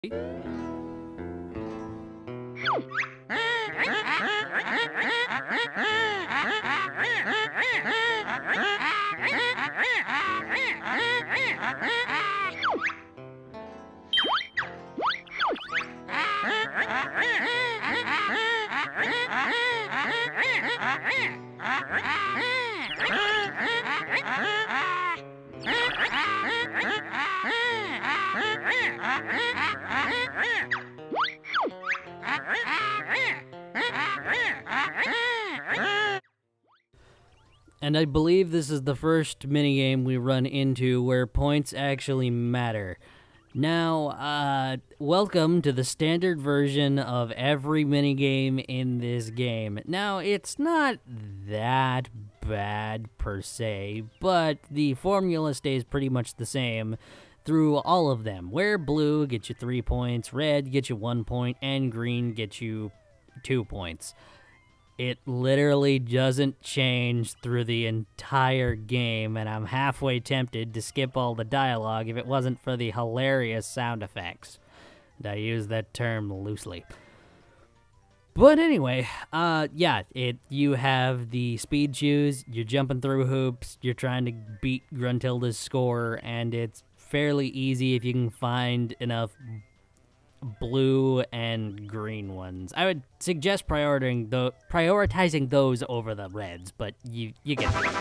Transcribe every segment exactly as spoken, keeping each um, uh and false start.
And I believe this is the first minigame we run into where points actually matter. Now, uh, welcome to the standard version of every minigame in this game. Now, it's not that bad per se, but the formula stays pretty much the same through all of them, where blue gets you three points, red gets you one point, and green gets you two points. It literally doesn't change through the entire game, and I'm halfway tempted to skip all the dialogue if it wasn't for the hilarious sound effects. And I use that term loosely. But anyway, uh, yeah, it you have the speed shoes, you're jumping through hoops, you're trying to beat Gruntilda's score, and it's fairly easy if you can find enough blue and green ones. I would suggest prioritizing, the, prioritizing those over the reds, but you, you get it.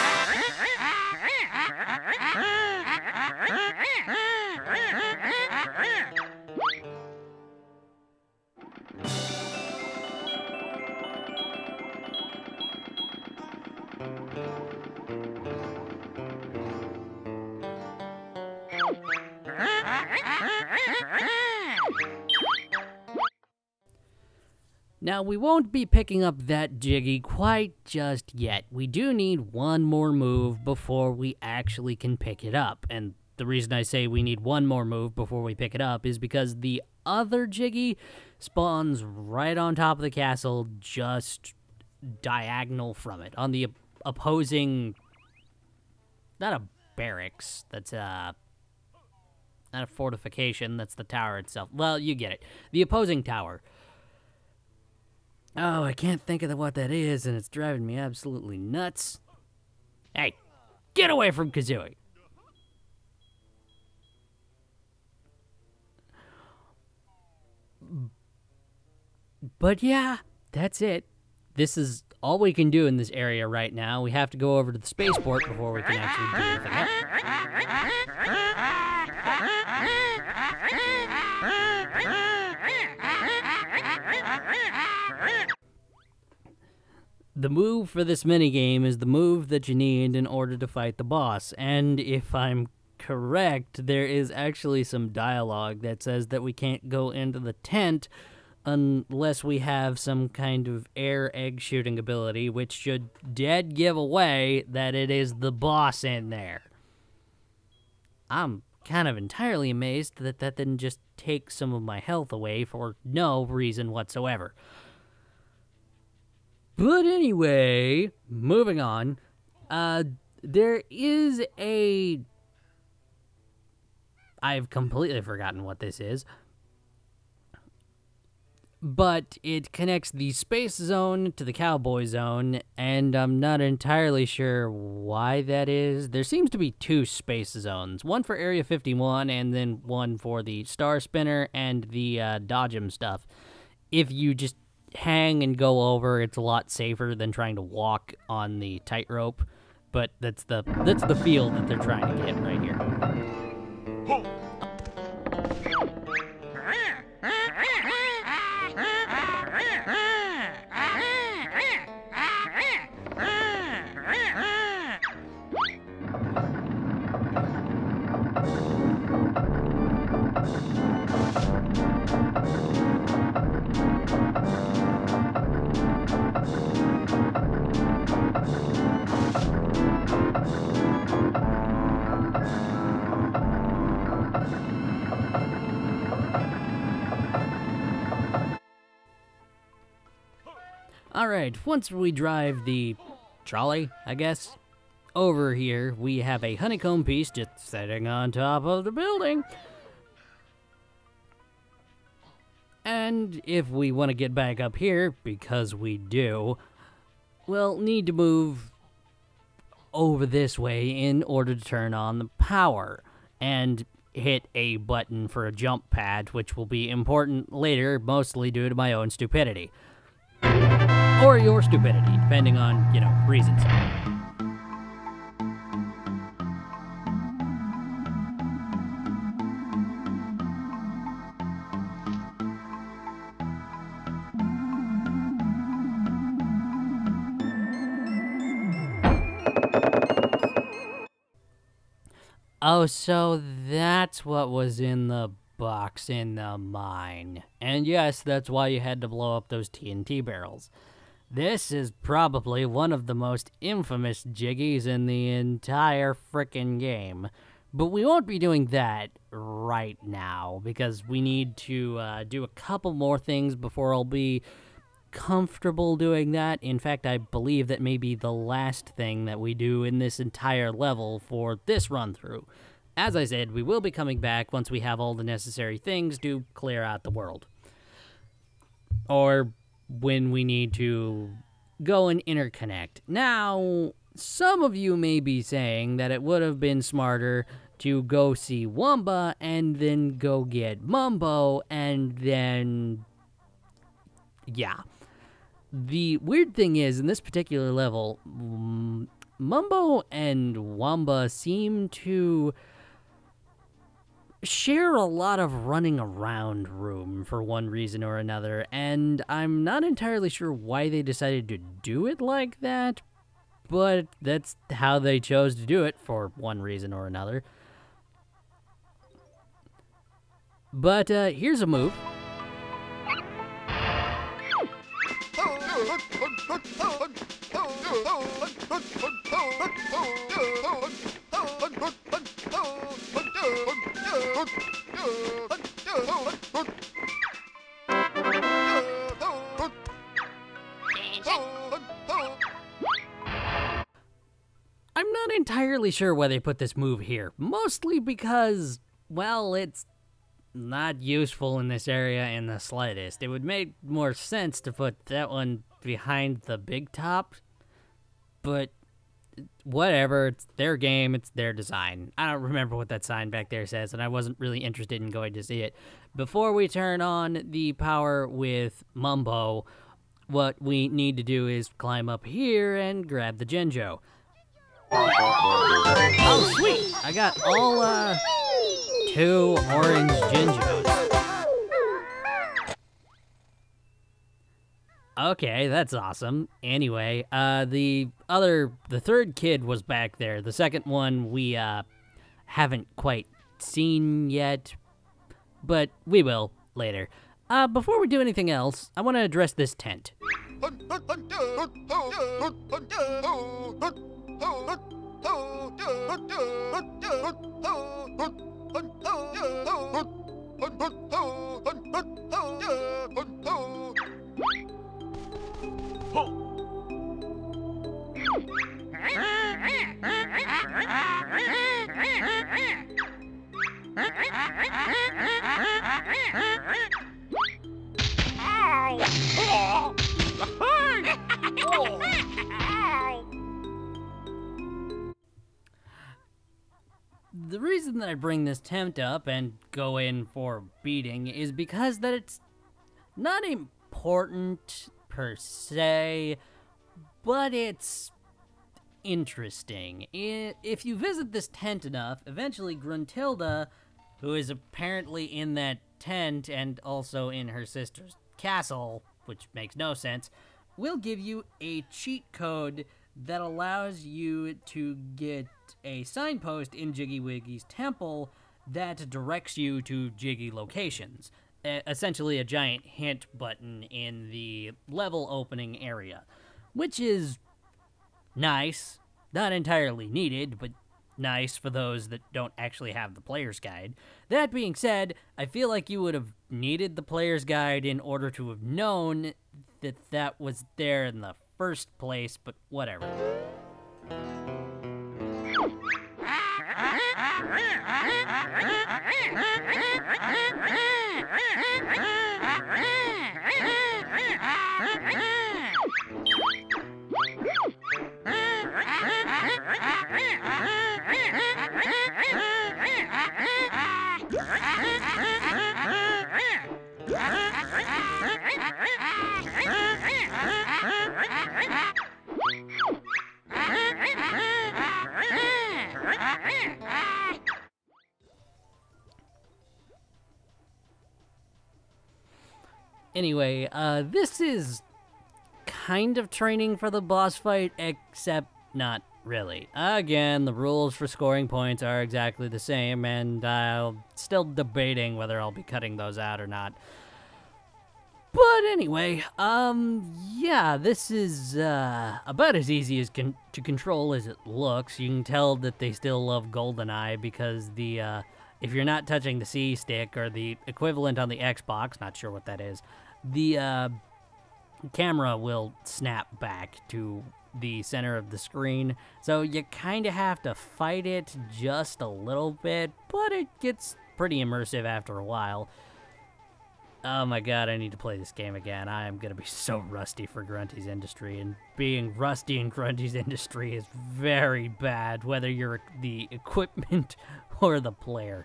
Now, we won't be picking up that Jiggy quite just yet. We do need one more move before we actually can pick it up. And the reason I say we need one more move before we pick it up is because the other Jiggy spawns right on top of the castle, just diagonal from it. On the opposing... Not a barracks, that's a... Not a fortification, that's the tower itself. Well, you get it. The opposing tower. Oh, I can't think of what that is, and it's driving me absolutely nuts. Hey, get away from Kazooie! But yeah, that's it. This is all we can do in this area right now. We have to go over to the spaceport before we can actually do anything else. The move for this minigame is the move that you need in order to fight the boss, and if I'm correct, there is actually some dialogue that says that we can't go into the tent unless we have some kind of air egg shooting ability, which should dead give away that it is the boss in there. I'm kind of entirely amazed that that didn't just take some of my health away for no reason whatsoever. But anyway, moving on, uh, there is a... I've completely forgotten what this is. But it connects the space zone to the cowboy zone, and I'm not entirely sure why that is. There seems to be two space zones, one for Area fifty-one and then one for the Star Spinner and the uh, Dodgem stuff. If you just hang and go over, it's a lot safer than trying to walk on the tightrope, but that's the that's the feel that they're trying to get right here. Alright, once we drive the trolley, I guess, over here, we have a honeycomb piece just sitting on top of the building. And if we want to get back up here, because we do, we'll need to move over this way in order to turn on the power and hit a button for a jump pad, which will be important later, mostly due to my own stupidity. Or your stupidity, depending on, you know, reasons. Oh, so that's what was in the box in the mine. And yes, that's why you had to blow up those T N T barrels. This is probably one of the most infamous jiggies in the entire frickin' game. But we won't be doing that right now, because we need to uh, do a couple more things before I'll be comfortable doing that. In fact, I believe that may be the last thing that we do in this entire level for this run-through. As I said, we will be coming back once we have all the necessary things to clear out the world. Or when we need to go and interconnect. Now, some of you may be saying that it would have been smarter to go see Wumba and then go get Mumbo and then... yeah. The weird thing is, in this particular level, Mumbo and Wumba seem to share a lot of running around room for one reason or another, and I'm not entirely sure why they decided to do it like that, but that's how they chose to do it for one reason or another. But uh, here's a move. I'm not entirely sure why they put this move here, mostly because, well, it's not useful in this area in the slightest. It would make more sense to put that one behind the big top, but whatever, it's their game, it's their design. I don't remember what that sign back there says, and I wasn't really interested in going to see it. Before we turn on the power with Mumbo, what we need to do is climb up here and grab the Genjo. Oh, sweet! I got all, uh, two orange Genjos. Okay, that's awesome. Anyway, uh, the other, the third kid was back there. The second one we, uh, haven't quite seen yet, but we will later. Uh, before we do anything else, I want to address this tent. The reason that I bring this tent up and go in for beating is because that it's not important per se, but it's interesting. If you visit this tent enough, eventually Gruntilda, who is apparently in that tent and also in her sister's castle, which makes no sense, will give you a cheat code that allows you to get a signpost in Jiggy Wiggy's temple that directs you to Jiggy locations. E- essentially a giant hint button in the level opening area, which is nice. Not entirely needed, but nice for those that don't actually have the player's guide. That being said, I feel like you would have needed the player's guide in order to have known that that was there in the first place, but whatever. Anyway, uh, this is kind of training for the boss fight, except not really. Again, the rules for scoring points are exactly the same, and I'm still debating whether I'll be cutting those out or not. But anyway, um, yeah, this is, uh, about as easy as con to control as it looks. You can tell that they still love GoldenEye because the, uh, if you're not touching the C stick, or the equivalent on the Xbox, not sure what that is, the, uh, camera will snap back to the center of the screen. So you kind of have to fight it just a little bit, but it gets pretty immersive after a while. Oh my god, I need to play this game again. I am going to be so rusty for Grunty's Industry, and being rusty in Grunty's Industry is very bad, whether you're the equipment or the player.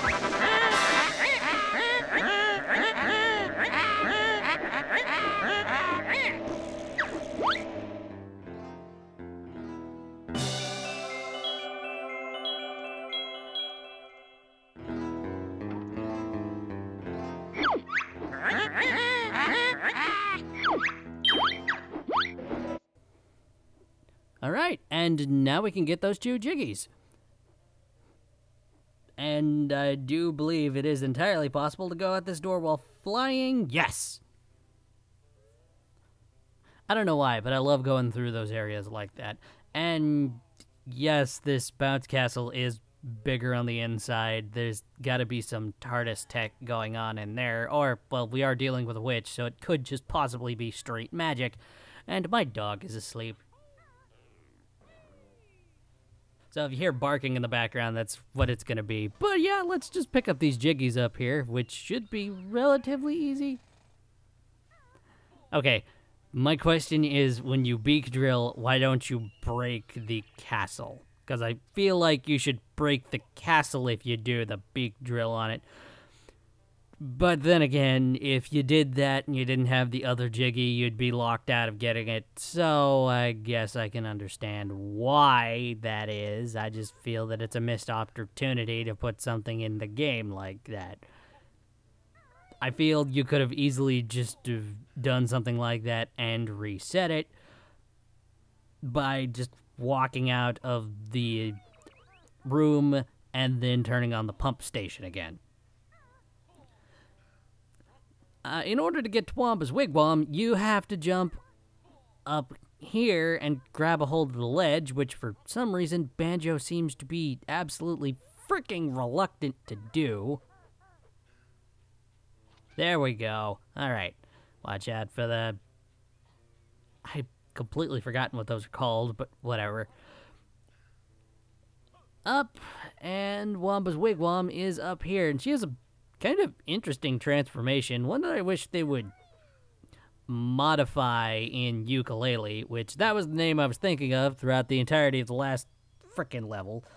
Alright, and now we can get those two jiggies. And I do believe it is entirely possible to go out this door while flying. Yes! I don't know why, but I love going through those areas like that. And yes, this bounce castle is bigger on the inside. There's got to be some Tardis tech going on in there. Or, well, we are dealing with a witch, so it could just possibly be straight magic. And my dog is asleep. So if you hear barking in the background, that's what it's going to be. But yeah, let's just pick up these jiggies up here, which should be relatively easy. Okay, my question is, when you beak drill, why don't you break the castle? Because I feel like you should break the castle if you do the beak drill on it. But then again, if you did that and you didn't have the other jiggy, you'd be locked out of getting it. So I guess I can understand why that is. I just feel that it's a missed opportunity to put something in the game like that. I feel you could have easily just have done something like that and reset it by just walking out of the room and then turning on the pump station again. Uh, in order to get to Wamba's Wigwam, you have to jump up here and grab a hold of the ledge, which for some reason Banjo seems to be absolutely freaking reluctant to do. There we go. Alright. Watch out for the... I've completely forgotten what those are called, but whatever. Up, and Wamba's Wigwam is up here, and she has a kind of interesting transformation, one that I wish they would modify in Ukulele, which that was the name I was thinking of throughout the entirety of the last frickin' level.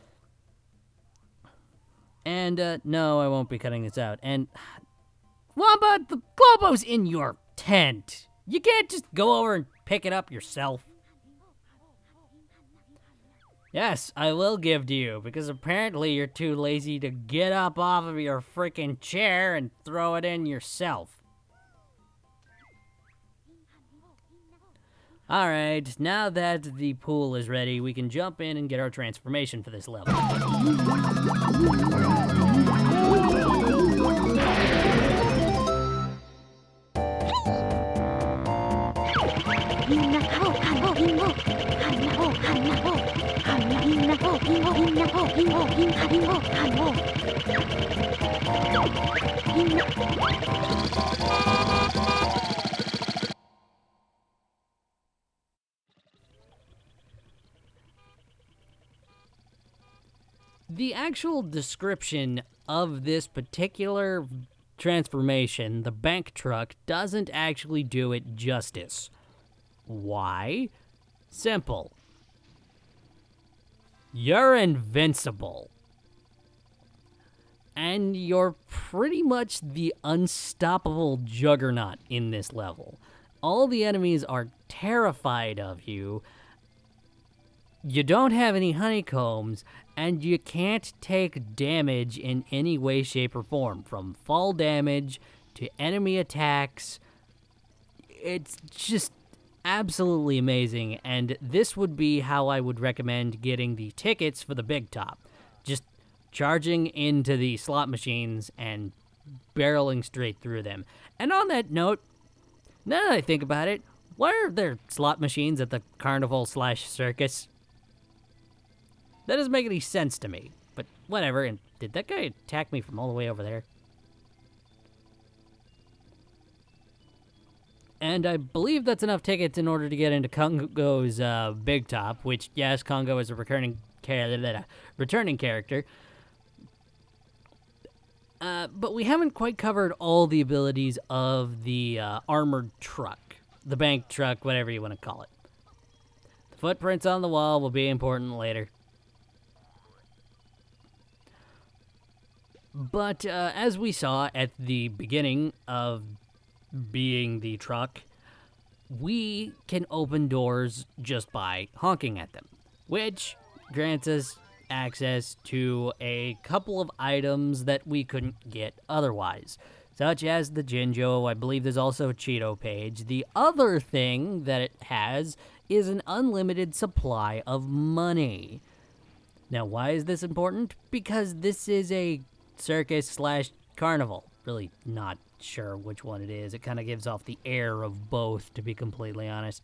And, uh, no, I won't be cutting this out. And, Wamba, the Globo's in your tent. You can't just go over and pick it up yourself. Yes, I will give to you, because apparently you're too lazy to get up off of your freaking chair and throw it in yourself. Alright, now that the pool is ready, we can jump in and get our transformation for this level. The actual description of this particular transformation, the bank truck doesn't actually do it justice. Why? Simple. You're invincible. And you're pretty much the unstoppable juggernaut in this level. All the enemies are terrified of you. You don't have any honeycombs, and you can't take damage in any way, shape, or form. From fall damage to enemy attacks. It's just absolutely amazing, and this would be how I would recommend getting the tickets for the big top. Just charging into the slot machines and barreling straight through them. And on that note, now that I think about it, why are there slot machines at the carnival slash circus? That doesn't make any sense to me, but whatever. And did that guy attack me from all the way over there? And I believe that's enough tickets in order to get into Congo's uh, big top, which, yes, Congo is a recurring, char returning character. Uh, but we haven't quite covered all the abilities of the uh, armored truck. The bank truck, whatever you want to call it. The footprints on the wall will be important later. But uh, as we saw at the beginning of being the truck, we can open doors just by honking at them, which grants us access to a couple of items that we couldn't get otherwise, such as the Jinjo. I believe there's also a Cheeto page. The other thing that it has is an unlimited supply of money. Now, why is this important? Because this is a circus slash carnival. Really not sure which one it is. It kind of gives off the air of both, to be completely honest.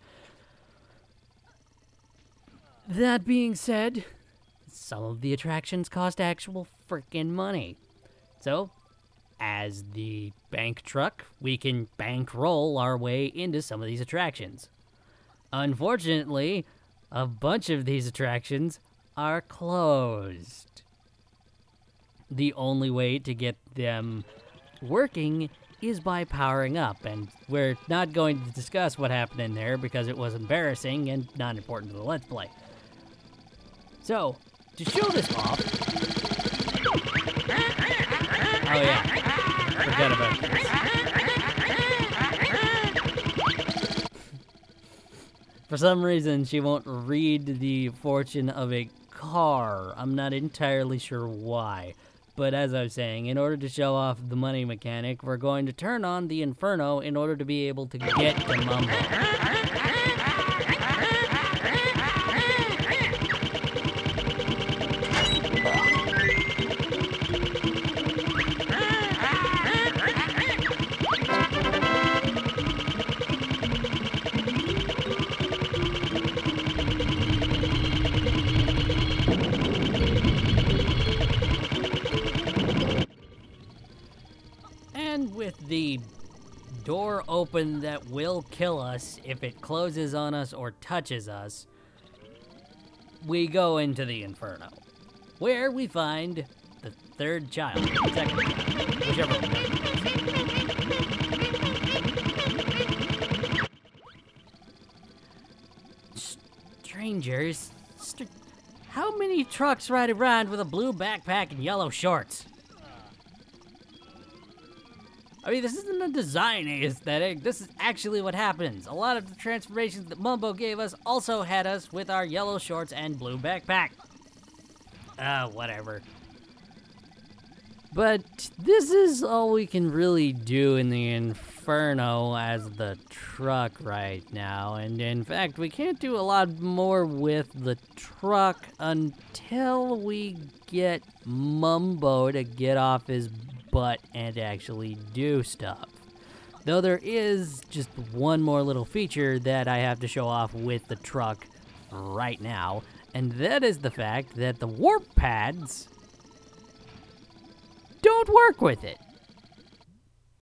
That being said, some of the attractions cost actual freaking money. So, as the bank truck, we can bankroll our way into some of these attractions. Unfortunately, a bunch of these attractions are closed. The only way to get them working is by powering up, and we're not going to discuss what happened in there because it was embarrassing and not important to the Let's Play. So, to show this off... Oh yeah, forgot about this. For some reason, she won't read the fortune of a car. I'm not entirely sure why. But as I was saying, in order to show off the money mechanic, we're going to turn on the Inferno in order to be able to get to Mumbo. With the door open that will kill us if it closes on us or touches us, we go into the Inferno, where we find the third child, second child, whichever one. Strangers? Str How many trucks ride around with a blue backpack and yellow shorts? I mean, this isn't a design aesthetic. This is actually what happens. A lot of the transformations that Mumbo gave us also had us with our yellow shorts and blue backpack. Ah, uh, whatever. But this is all we can really do in the Inferno as the truck right now. And in fact, we can't do a lot more with the truck until we get Mumbo to get off his butt and actually do stuff. Though there is just one more little feature that I have to show off with the truck right now, and that is the fact that the warp pads don't work with it.